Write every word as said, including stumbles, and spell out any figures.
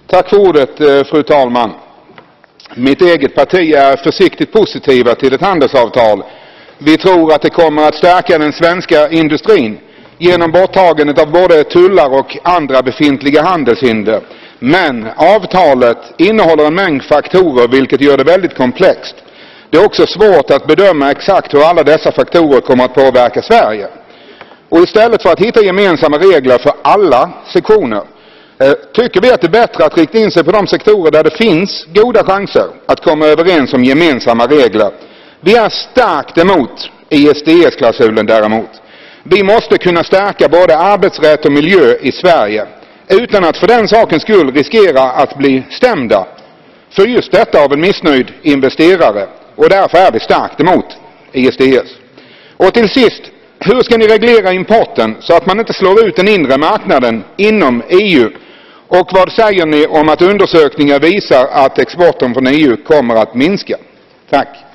Tack för ordet, fru talman. Mitt eget parti är försiktigt positiva till ett handelsavtal. Vi tror att det kommer att stärka den svenska industrin genom borttagandet av både tullar och andra befintliga handelshinder. Men avtalet innehåller en mängd faktorer vilket gör det väldigt komplext. Det är också svårt att bedöma exakt hur alla dessa faktorer kommer att påverka Sverige. Och istället för att hitta gemensamma regler för alla sektioner tycker vi att det är bättre att rikta in sig på de sektorer där det finns goda chanser att komma överens om gemensamma regler. Vi är starkt emot I S D S-klausulen däremot. Vi måste kunna stärka både arbetsrätt och miljö i Sverige utan att för den sakens skull riskera att bli stämda för just detta av en missnöjd investerare. Och därför är vi starkt emot I S D S. Och till sist, hur ska ni reglera importen så att man inte slår ut den inre marknaden inom E U? Och vad säger ni om att undersökningar visar att exporten från E U kommer att minska? Tack.